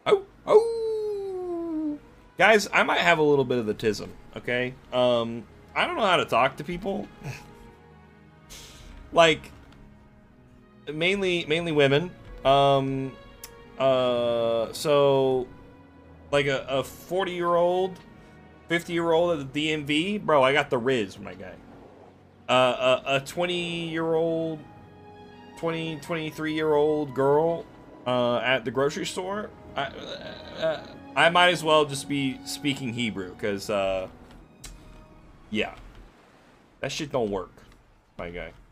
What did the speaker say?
Oh, oh. Guys, I might have a little bit of the tism, okay? I don't know how to talk to people. Like, mainly women. So, like a 40-year-old, 50-year-old at the DMV, bro, I got the Rizz, my guy. A 20-year-old, 23-year-old girl at the grocery store, I might as well just be speaking Hebrew, because, yeah. That shit don't work, my guy.